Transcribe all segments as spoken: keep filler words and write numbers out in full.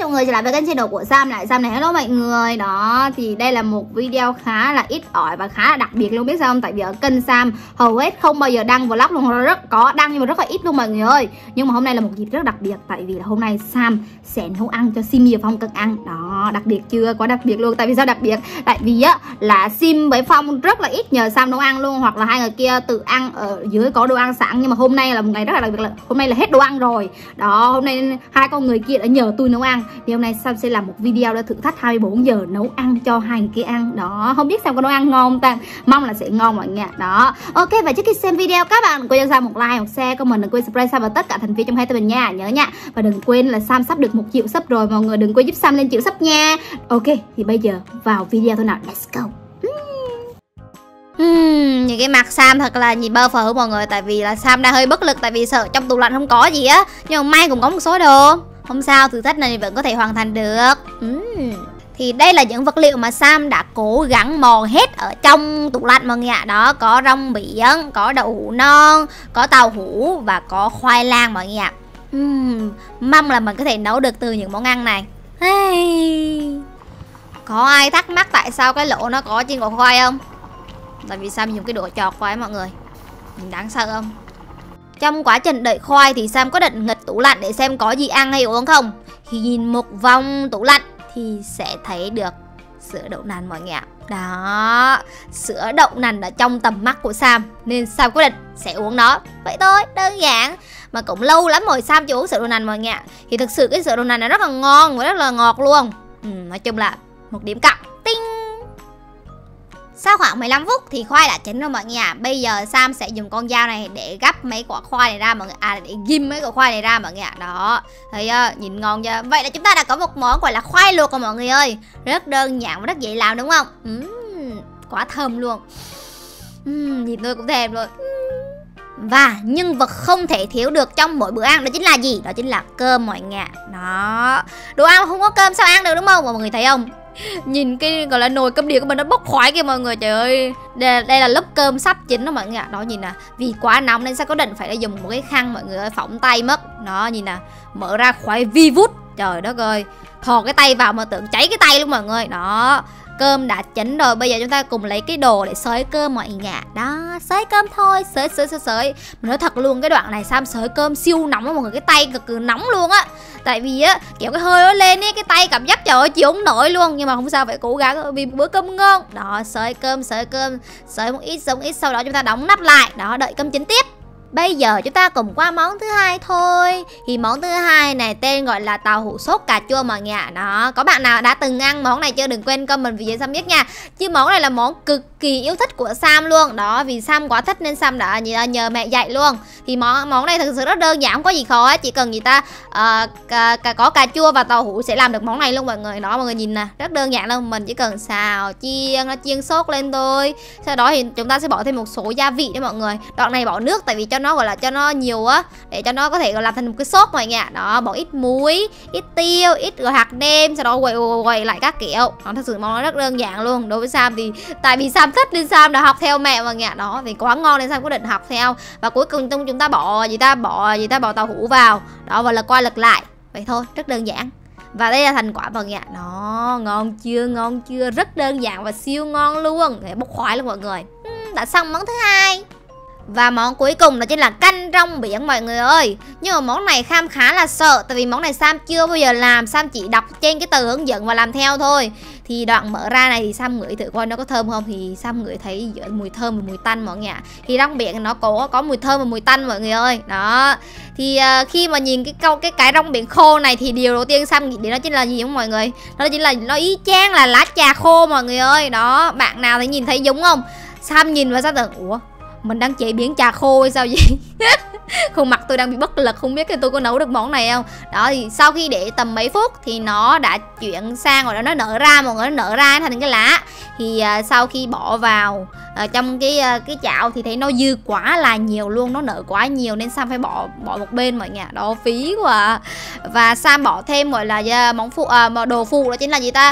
chào mọi người trở lại với kênh channel của Sam lại. Sam này, hello mọi người. Đó, thì đây là một video khá là ít ỏi và khá là đặc biệt luôn, biết sao không? Tại vì ở kênh Sam hầu hết không bao giờ đăng vlog luôn, rất có đăng nhưng mà rất là ít luôn mọi người ơi. Nhưng mà hôm nay là một dịp rất đặc biệt, tại vì là hôm nay Sam sẽ nấu ăn cho Sim và Phong cần ăn. Đó, đặc biệt chưa? Quá đặc biệt luôn. Tại vì sao đặc biệt? Tại vì á là Sim với Phong rất là ít nhờ Sam nấu ăn luôn, hoặc là hai người kia tự ăn ở dưới có đồ ăn sẵn. Nhưng mà hôm nay là một ngày rất là đặc biệt, là hôm nay là hết đồ ăn rồi. Đó, hôm nay hai con người kia đã nhờ tôi nấu ăn, thì hôm nay Sam sẽ làm một video để thử thách hai mươi bốn giờ nấu ăn cho hai người kia ăn. Đó, không biết Sam có nấu ăn ngon không ta, mong là sẽ ngon mọi người. Đó, ok, và trước khi xem video các bạn đừng quên cho Sam một like, một share, comment, đừng quên subscribe Sam và tất cả thành viên trong hai team mình nha, nhớ nha. Và đừng quên là Sam sắp được một triệu sub rồi, mọi người đừng quên giúp Sam lên triệu sub nha. Ok, thì bây giờ vào video thôi nào, let's go. Hmm, những cái mặt Sam thật là nhìn bơ phờ mọi người. Tại vì là Sam đang hơi bất lực, tại vì sợ trong tủ lạnh không có gì á. Nhưng mà may cũng có một số đồ. Không sao, thử thách này vẫn có thể hoàn thành được. uhm. Thì đây là những vật liệu mà Sam đã cố gắng mò hết ở trong tủ lạnh mọi người ạ. Đó, có rong biển, có đậu hũ non, có tàu hũ và có khoai lang mọi người ạ. uhm. Mong là mình có thể nấu được từ những món ăn này. hey. Có ai thắc mắc tại sao cái lỗ nó có trên quả khoai không? Tại vì Sam dùng cái đũa chọt khoai mọi người. Mình đáng sợ không? Trong quá trình đợi khoai thì Sam có định nghịch tủ lạnh để xem có gì ăn hay uống không. Khi nhìn một vòng tủ lạnh thì sẽ thấy được sữa đậu nành mọi người ạ. Đó, sữa đậu nành ở trong tầm mắt của Sam, nên Sam quyết định sẽ uống nó. Vậy thôi, đơn giản. Mà cũng lâu lắm rồi Sam chưa uống sữa đậu nành mọi người ạ. Thì thực sự cái sữa đậu nành này rất là ngon và rất là ngọt luôn. ừ, Nói chung là một điểm cộng. Tinh. Sau khoảng mười lăm phút thì khoai đã chín rồi mọi người ạ. à. Bây giờ Sam sẽ dùng con dao này để gắp mấy quả khoai này ra mọi người. À, để ghim mấy quả khoai này ra mọi người ạ. à. Đó, thấy uh, nhìn ngon chưa? Vậy là chúng ta đã có một món gọi là khoai luộc rồi mọi người ơi. Rất đơn giản và rất dễ làm đúng không? uhm, Quá thơm luôn. uhm, Nhìn tôi cũng thèm rồi. Và nhân vật không thể thiếu được trong mỗi bữa ăn đó chính là gì? Đó chính là cơm mọi người ạ. à. Đó, đồ ăn không có cơm sao ăn được đúng không? Mọi người thấy không? Nhìn cái gọi là nồi cơm điện của mình nó bốc khói kìa mọi người. Trời ơi, đây, đây là lớp cơm sắp chín đó mọi người ạ. Đó, nhìn nè, vì quá nóng nên sẽ có định phải dùng một cái khăn mọi người ơi, phỏng tay mất. Đó, nhìn nè, mở ra khói vi vút. Trời đất ơi, thò cái tay vào mà tưởng cháy cái tay luôn mọi người. Đó, cơm đã chín rồi. Bây giờ chúng ta cùng lấy cái đồ để xới cơm mọi người ạ. Đó, xới cơm thôi, xới xới xới xới. Mình nói thật luôn, cái đoạn này Sam xới cơm siêu nóng đó mọi người, cái tay cực kỳ nóng luôn á. Tại vì á, kiểu cái hơi nó lên ấy, cái tay cảm giác trời ơi chịu không nổi luôn. Nhưng mà không sao, phải cố gắng vì một bữa cơm ngon. Đó, xới cơm, xới cơm, xới một ít, xới một ít. Sau đó chúng ta đóng nắp lại. Đó, đợi cơm chín tiếp. Bây giờ chúng ta cùng qua món thứ hai thôi. Thì món thứ hai này tên gọi là tàu hũ sốt cà chua mọi người ạ. Đó, có bạn nào đã từng ăn món này chưa? Đừng quên comment vì Sam biết nha. Chứ món này là món cực kỳ yêu thích của Sam luôn. Đó, vì Sam quá thích nên Sam đã nhờ mẹ dạy luôn. Thì món món này thực sự rất đơn giản, không có gì khó hết. Chỉ cần người ta uh, cà, cà, có cà chua và tàu hũ sẽ làm được món này luôn mọi người. Đó, mọi người nhìn nè, rất đơn giản luôn. Mình chỉ cần xào, chiên, nó chiên sốt lên thôi. Sau đó thì chúng ta sẽ bỏ thêm một số gia vị đấy mọi người. Đoạn này bỏ nước tại vì cho nó gọi là cho nó nhiều á, để cho nó có thể làm thành một cái sốt mọi người ạ. Đó, bỏ ít muối, ít tiêu, ít rồi hạt nêm, sau đó quậy quậy lại các kiểu. Nó thật sự món nó rất đơn giản luôn. Đối với Sam thì tại vì Sam thích nên Sam đã học theo mẹ mọi người ạ. Đó, vì quá ngon nên Sam quyết định học theo. Và cuối cùng chúng ta bỏ gì ta bỏ gì ta bỏ tàu hũ vào. Đó, và lật qua lật lại. Vậy thôi, rất đơn giản. Và đây là thành quả mọi người ạ. Đó, ngon chưa, ngon chưa, rất đơn giản và siêu ngon luôn. Để bốc khoái luôn mọi người. uhm, Đã xong món thứ hai. Và món cuối cùng đó chính là canh rong biển mọi người ơi. Nhưng mà món này Kham khá là sợ. Tại vì món này Sam chưa bao giờ làm. Sam chỉ đọc trên cái tờ hướng dẫn và làm theo thôi. Thì đoạn mở ra này thì Sam ngửi thử coi nó có thơm không. Thì Sam ngửi thấy giữa mùi thơm và mùi tanh mọi người ạ. Thì rong biển nó có có mùi thơm và mùi tanh mọi người ơi. Đó. Thì uh, khi mà nhìn cái câu cái cái rong biển khô này thì điều đầu tiên Sam nghĩ đến đó chính là gì không mọi người? Đó chính là nó y chang là lá trà khô mọi người ơi. Đó, bạn nào thấy nhìn thấy giống không? Sam nhìn và Sam tưởng ủa, mình đang chế biến trà khô hay sao vậy? Khuôn mặt tôi đang bị bất lực, không biết tôi có nấu được món này không. Đó, thì sau khi để tầm mấy phút thì nó đã chuyển sang rồi, đó nó nở ra mọi người, nó nở ra thành cái lá. Thì uh, sau khi bỏ vào uh, trong cái uh, cái chảo thì thấy nó dư quá là nhiều luôn, nó nở quá nhiều nên Sam phải bỏ bỏ một bên mọi người. Đó, phí quá. À. Và Sam bỏ thêm gọi là uh, món phụ uh, đồ phụ đó chính là gì ta?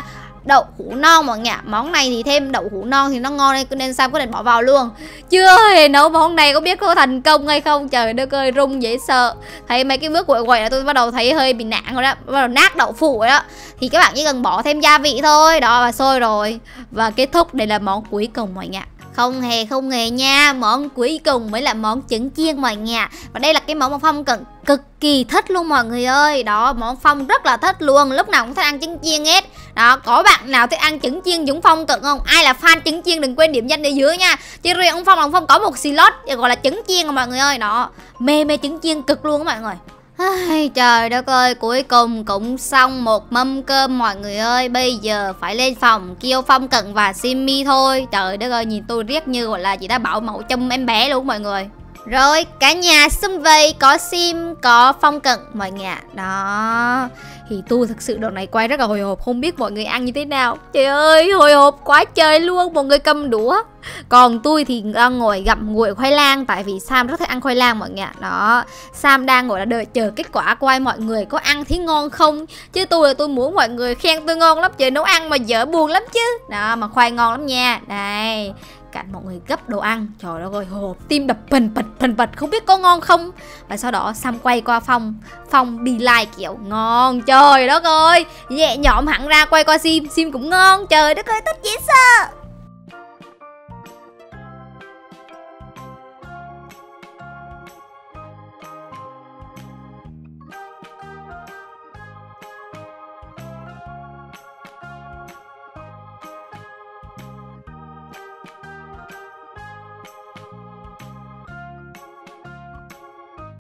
đậu hũ non mọi người ạ. Món này thì thêm đậu hũ non thì nó ngon nên Sam quyết định bỏ vào luôn. Chưa hề nấu món này, có biết có thành công hay không? Trời đất ơi, rung dễ sợ. Thấy mấy cái bước quậy quậy là tôi bắt đầu thấy hơi bị nản rồi đó, bắt đầu nát đậu phụ rồi đó. Thì các bạn chỉ cần bỏ thêm gia vị thôi, đó và sôi rồi. Và kết thúc, đây là món cuối cùng mọi người ạ. Không hề không hề nha, món cuối cùng mới là món trứng chiên mọi người ạ. Và đây là cái món mà Phong Cận cực kỳ thích luôn mọi người ơi. Đó, món Phong rất là thích luôn, lúc nào cũng thích ăn trứng chiên hết. Đó, có bạn nào thích ăn trứng chiên giống Phong Cận không? Ai là fan trứng chiên đừng quên điểm danh ở dưới nha. Chứ riêng ông Phong là ông Phong có một slot gọi là trứng chiên mọi người ơi. Đó, mê mê trứng chiên cực luôn các mọi người. Ai, trời đất ơi, cuối cùng cũng xong một mâm cơm mọi người ơi. Bây giờ phải lên phòng kêu Phong Cận và Simmy thôi. Trời đất ơi, nhìn tôi riết như gọi là chị đã bảo mẫu chăm em bé luôn mọi người. Rồi, cả nhà xung vầy, có Sim, có Phong Cận mọi người ạ. Đó, thì tôi thực sự đoạn này quay rất là hồi hộp, không biết mọi người ăn như thế nào. Trời ơi, hồi hộp quá trời luôn, mọi người cầm đũa. Còn tôi thì đang ngồi gặm nguội khoai lang, tại vì Sam rất thích ăn khoai lang mọi người ạ. Đó, Sam đang ngồi là đợi chờ kết quả coi mọi người có ăn thấy ngon không. Chứ tôi là tôi muốn mọi người khen tôi ngon lắm, trời nấu ăn mà dở buồn lắm chứ. Đó, mà khoai ngon lắm nha. Đây, cạnh mọi người gấp đồ ăn. Trời đất ơi, hộp tim đập phình phịch phình phịch, không biết có ngon không. Và sau đó Sam quay qua Phong, Phong đi like kiểu ngon. Trời đất ơi, nhẹ nhõm hẳn ra quay qua Sim, Sim cũng ngon. Trời đất ơi, thích dễ sợ.